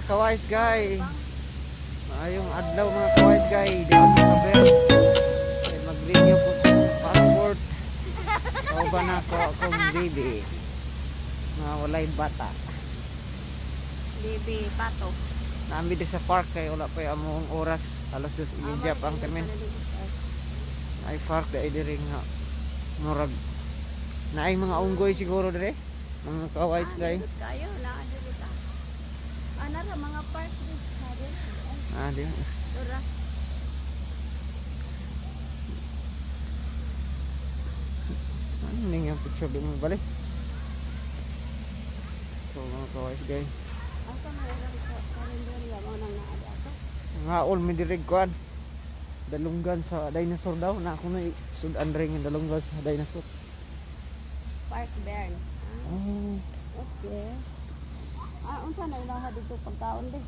mga kawais guys. Maayong adlaw mga kawais guys. Di ako sabi. Mag-renew ko sa passport. Kao ba na ako akong baby. Mga walay bata. Baby pato. Naami di sa park kay wala pa yung among oras. Alas 2:30 pa ang tamin. Ay park dahil diri nga. Murag. Naay mga unggoy siguro dire. Mga kawais guys. Kayo na dili ka. Ana ra mga park dito sa dito. Di. Dura. Ano ning yung picture di mo balik? So mga kawais guys. Asa na lang ko karinderya mo nang naadi ato. Nga all mi dirig kuan. Dalunggan sa dinosaur daw na ako na sudan ring yung dalunggan sa dinosaur. Park Bern. Oh. Okay. Unsa na ilaha dito pagkaon di?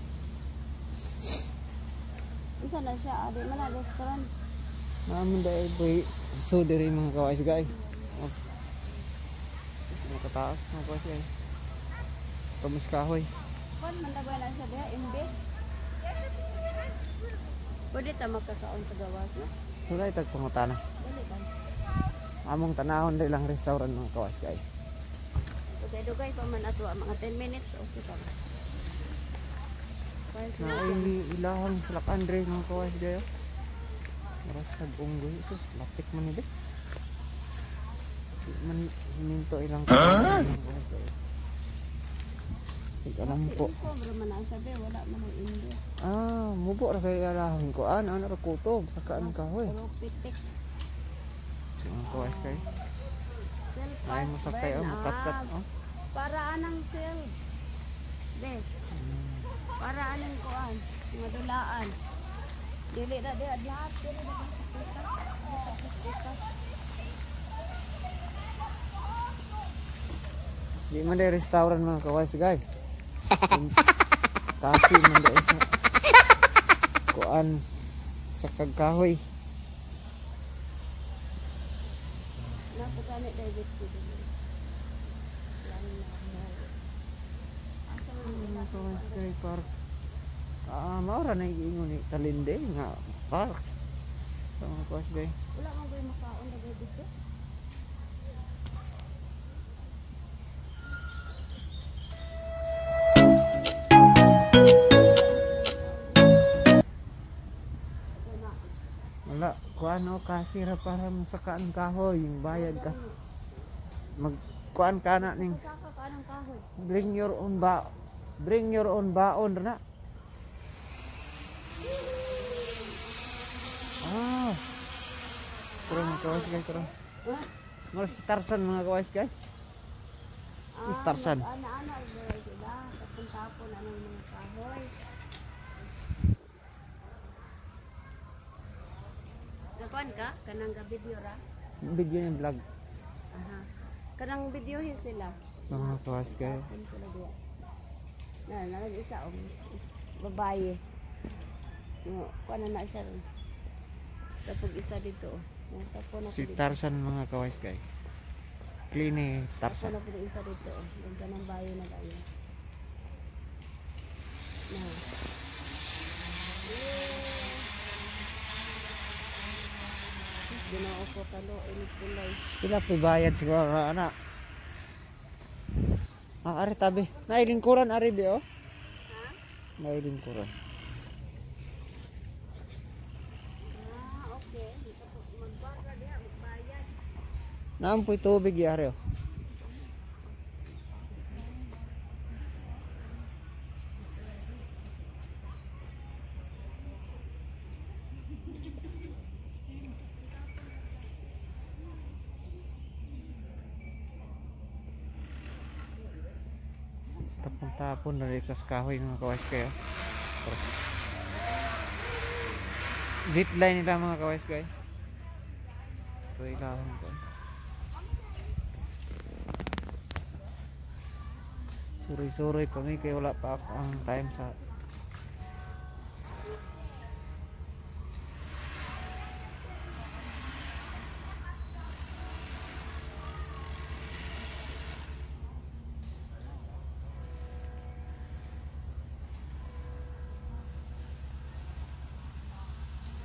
Unsa na siya? Adi man na restaurant. Namin dahil boy so diri mga kawais guys. Mga kataas mga kawais guys. Kamus kahoy. Kon man dagway na siya diha imbes. Pwede ta makakaon sa gawas no? Wala itag pangutana. Dili ba? Among tanahon dili lang restaurant mga kawais guys. Dugay pa man ato mga 10 minutes okay pa. Na ay ilahang salak Andre mga kawais guys. Maras tag-unggoy. Sus, lapik man nila. Man hininto ilang kawais guys. Alam po. Wala man na sabi, wala man ang India. Mubo ra kay alahon ko. Ano ra kutob sa kaan kahoy. Pero pitik. Mga kawais kay. Ay mo sakay makat-kat oh. Para anang sel. Be. Para anang kuan, mga dulaan. Dili na di lahat dili na Di man day restaurant mga kawais guys. Kasi man day sa kuan sa kagkahoy. Napagani David dito. Mga kawais guys park. Maura na iingon ni Talinde nga park. So mga kawais guys. Wala man koy makaon na dito. Wala, kuan o kasi ra para masakaan kahoy, yung bayad ka. Mag kuan ka na ning Saka ka anong kahoy. bring your own baon ra na. Pero mga kawais guys, pero mga si Tarzan mga kawais guys. Si Tarzan. Ana-ana sila, tapon-tapon anong mga kahoy. Kakuan ka? Kanang video ra? Video yung vlog. Aha. Kanang videohin sila. Mga kawais guys. Tapon sila diya. Isa babae. Kuan na siya. Tapos isa dito. Tapon na Si dito. Tarzan mga kawais guys. Clean ni Tapos Tarzan. na po isa dito. Yung kanang bayo na tayo. Na. Ginoo ko kalo ini pulay. Sila po bayad siguro ana. Ari tabi. Nailingkuran ari di oh. Ha? Nailingkuran. Okay. Dito po magbarra diha magbayad. Naampoy tubig yari oh. Tapon-tapon dari kas kahoy mga kawais kayo. Zipline nila mga kawais kayo. Ito ilahon ko. Suroy-suroy kami kaya wala pa ako ang time sa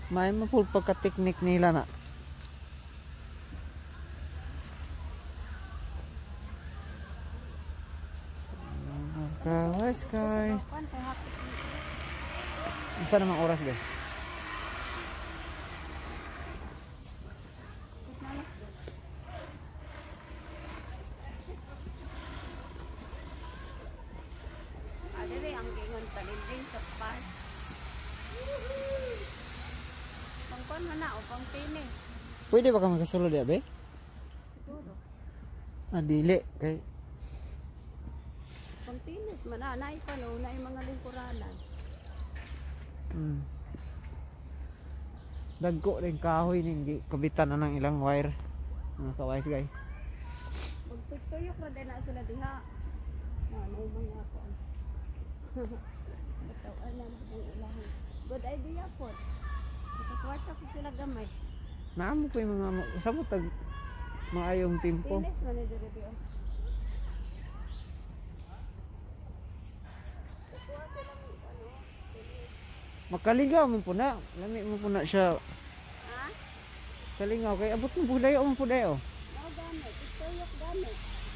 May mapul pagka-teknik nila na. Kawas kay. Kan kay hapit ni. Isa namang oras ba? Adere ang gingon palinding sa pan. Pangkon man na o pang tinis. Pwede ba ka magkasulod ya, be? Siguro. Ah, dili kay Pang tinis man na naay pa no, naay mga lingkuranan. Dagko rin kahoy ning kabitan na ng ilang wire. Mga kawais guys. Magtuyok ra din na sila diha. Na naay mga ako. Batawan lang ang ilahan. Good idea po. Nakakwarta ko sila gamay. Naamo ko yung mga sabot tag maayong timpo. Tinis man ni dire diyo. Kuha sila ng ano, tinis. Makaligaw mo po na. Lami mo po na siya. Ha? Kalingaw kay abot mo budayo mo po dayo. Mao gamit, tuyok gamit.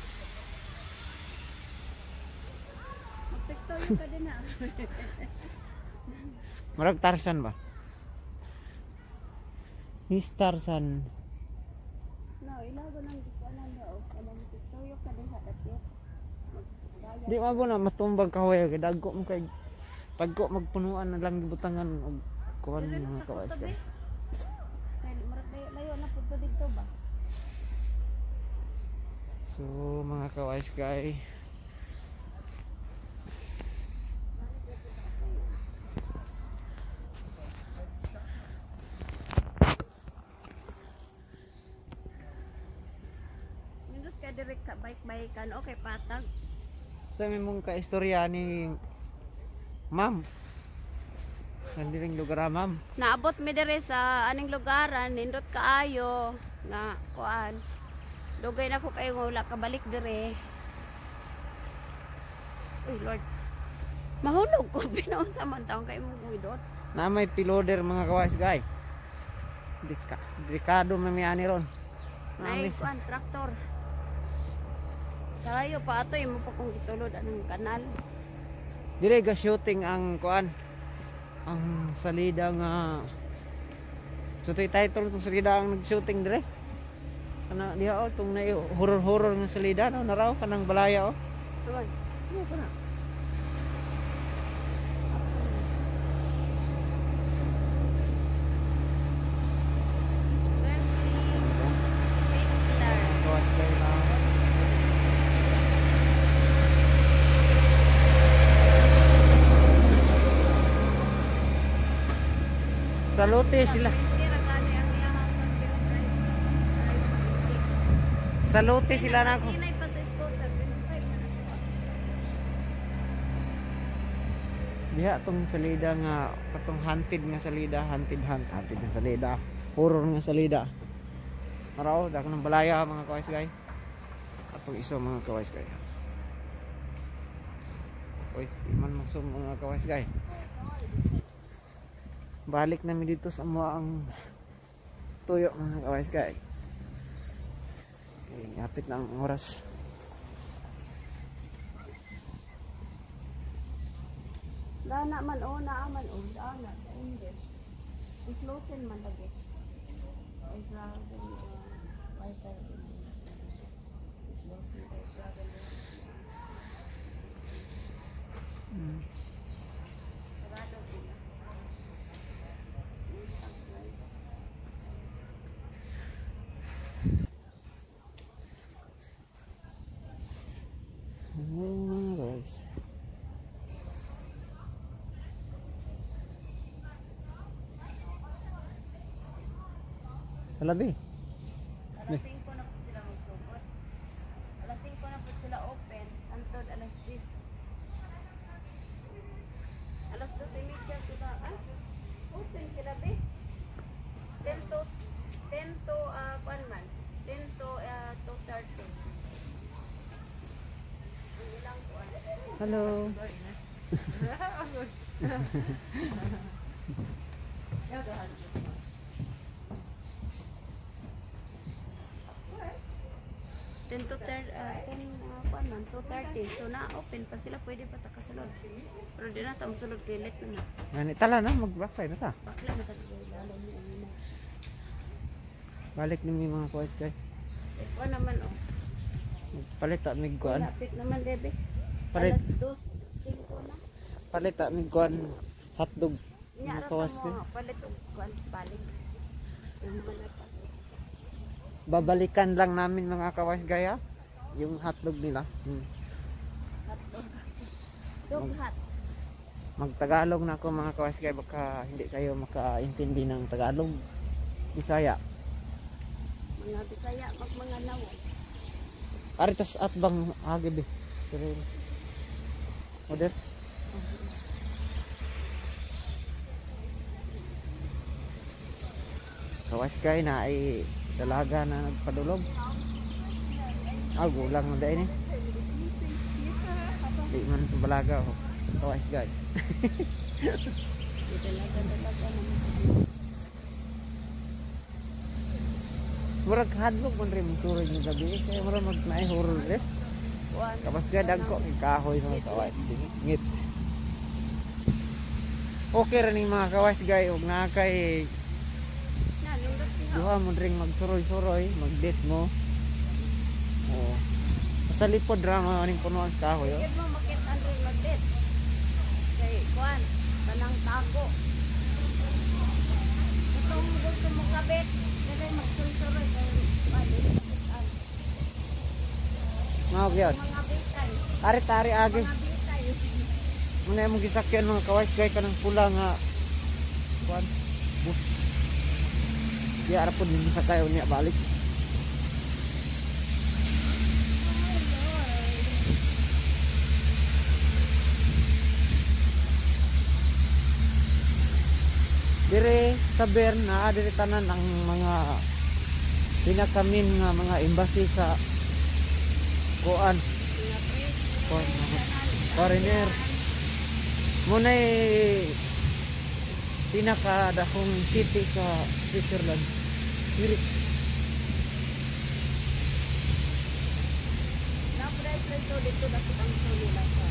Magtuyok ka din na. Marag Tarzan ba? He's Tarzan. No, ilago nang gikuanan daw. Alam mo, tuyok ka din sa dapit. Magdaya. Di mo na matumbag kahoy kay dagko mo kay pagko magpunuan na lang gibutangan og kuan Dire mga na kawais kakutob guys. eh. Kaya marag layo na pud dito ba? So mga kawais guys. Nindot ka dire ka bike-bikean okay patag. Sa mong kaistorya ni Ma'am. Sa diring lugar ma'am. Naabot mi dire sa aning lugaran, nindot kaayo nga kuan. Dugay na ko kayo nga wala ka balik dire. Uy Lord. Mahulog ko binaon sa man taong kay mo gumidot. Na may piloder mga kawais guys. Delikado mamiani ron. Nay kuan traktor. Kalayo pa atoy mo pa kung gitulod anong kanal. Dire ga shooting ang kuan. Ang salida nga so title tong salida ang nag-shooting dire. Kana diha tong na horror nga salida no naraw kanang balaya oh. Tuman. Ano pa na? Kawas kayo na. Salute sila. Salute sila na ako. Diha tong salida nga katong hunted nga salida, hunted nga salida, horror nga salida. Maraw dak nang balaya mga kawais guys. Atong iso mga kawais guys. Oy, iman masum mga kawais guys. Balik namin dito sa ang tuyo mga kawais guys. Okay, yapit na ang oras. Dana man o, naaman o, dana sa English. Islosin man lagi. Ay grabe. Wifi. Islosin ay grabe. Sarado sila. Guys. Salabi. Alas 5 na po sila magsugod. Alas 5 na po sila open. Antod alas 10. Alas 12:30 sila. Ah, open sila be. 10 to kuan man. 10 to 2:30. Ang ilang kuan. Hello. Dagahan. 10 to 30, 2:30. So na-open pa sila, pwede pa ta kasulod. Pero di na tang sulod kay late na. Gani tala na mag-backfire na ta. Bakla na kasi lalo ni ano. Balik ni mga kuwais guys. Ito naman oh. Palit ta mig kuan. Lapit naman bebe. Palit. Alas 2:05 na. Palit ta mig kuan hotdog. Nya Mga ra kuwais mo guys. palit og kuan balik. Yung malata. Babalikan lang namin mga kawas gaya yung hotdog nila. Hotdog. Dog hot. Magtagalog na ako mga kawas gaya, baka hindi kayo makaintindi ng Tagalog, Bisaya. Mga Bisaya mga nawo. Aritas at bang agibi. Order. Kawas gaya na ay dalaga na nagpadulog. Gulang na dahil di man ito balaga oh. Kawas guys. Dalaga naman. Murag hadlok man rin turog ng gabi kaya murag magnaay horror rin. Kapas gaya dagko ng kahoy mga kawas. Ngit. Okay rin yung mga kawas guys. Huwag na kay duha mo ring magsuroy-suroy, mag-date mo. Oo. Sa lipod drama ning punuan sa kahoy. Sige mo makita rin mag-date. Kay kuan, tanang tago. Itong gusto mo kabit, dili magsuroy-suroy kay balik kapitan. Mao gyud. Mga bitay. Ari-tari agi. Mga bitay. Muna mo gisakyan mga kawas guys kanang pula nga kuan. Bus. Di arap po din sa kayo niya balik. Dire sa Bern na dire tanan ang mga pinakamin nga mga embassy sa kuan. Kuan mga foreigner. Munay pinakadakong city sa Switzerland. Zurich. Napre dito na kitang nila sa.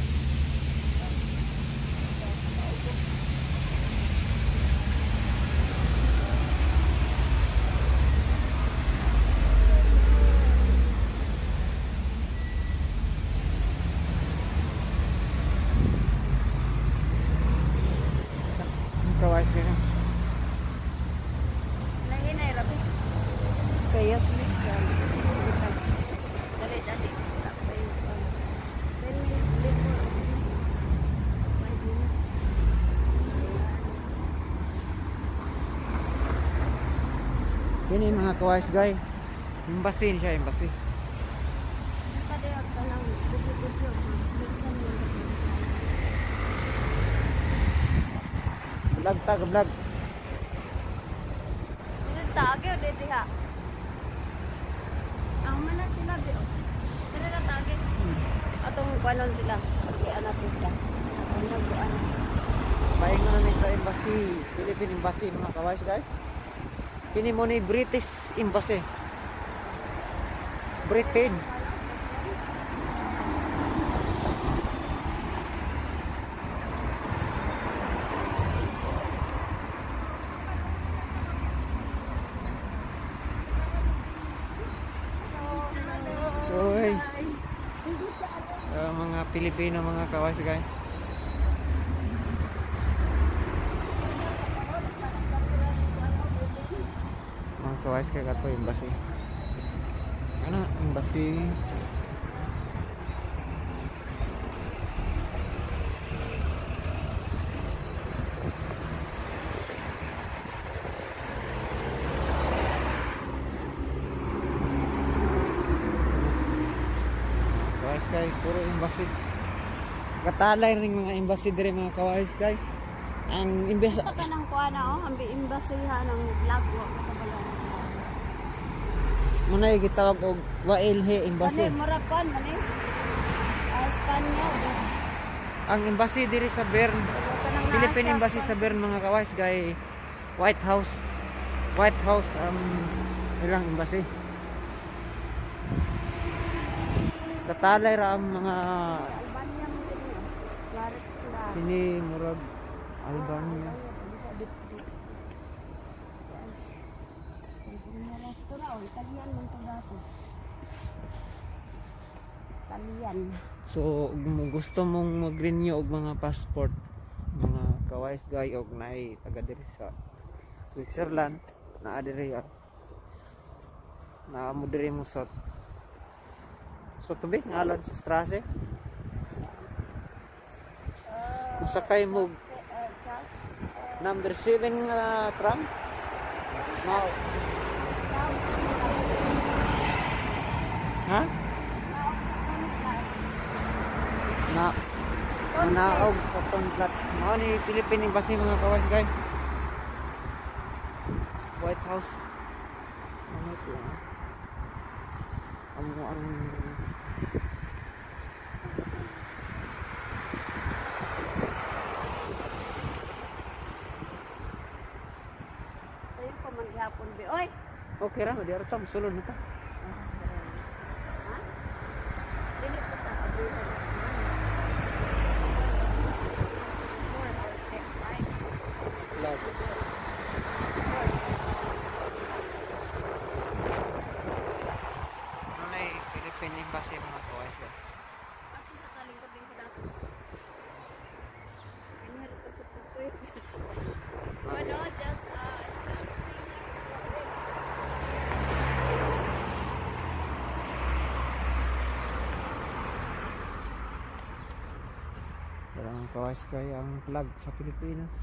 Kawas ka na. Nahinay rabi. Kaya Dali. Ini mga kawas guys. Embassy siya, embassy. Vlog tag vlog. Tage o dito ha. Ang mana sila biyo. Dire na tage. Atong kuanon sila. Anak sila. Ang nagbuan. Paingon na ni sa embassy, Philippine Embassy mga kawas guys. Kini mo ni British Embassy. Britain. Uy. Mga Pilipino mga kawas guys. Mga kawas kay kato embassy. Ano embassy? Kawas kay puro embassy. Katalay ring mga embassy dire mga kawas kay. Ang imbes Sa kanang kuana oh, ang imbasiha ng vlog wa katabalan. Munay gitawag og Wailhe Embassy. Ano mura kuan man eh. Espanyol. Ang embassy diri sa Bern, Philippine Embassy sa Bern mga kawas gay White House. White House ilang embassy. Katalay ra ang mga Albania mo din yun. Claret sila. kini murag Albania. Ito na, Italian man ito dati. Italian. So kung gusto mong mag-renew og mga passport, mga kawais guy og naay taga diri sa Switzerland, naa diri na mo diri mo sa tubig ngalan sa Strasse. Masakay mo number 7 nga tram. Now. Ha? Naog sa Tonplats. Mao ni Philippine Embassy mga kawas guys. White House. Ano ito? Ang Sa'yo pa maghapon, be. Oy! okay ra, di ara ta sulod na ta. Ha? Dili ko ta. Abi sa Lag. Ano ay Philippine Embassy mga kawas guys. Ako sa kalingkod din ko dati. Inhero ko sa putoy. Ano, just Walang kawas kaya ang flag sa Pilipinas.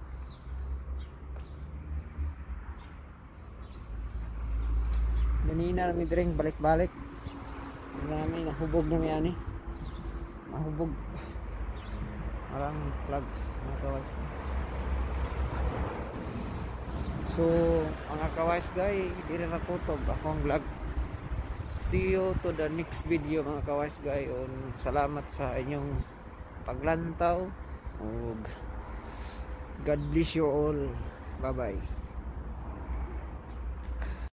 Ganina namin drink balik-balik. Namin nahubog na may ani. Nahubog. Parang flag mga kawas. So, mga kawas guys, di na nakutob akong vlog. See you to the next video mga kawas guys. Salamat sa inyong paglantaw. God bless you all. Bye bye.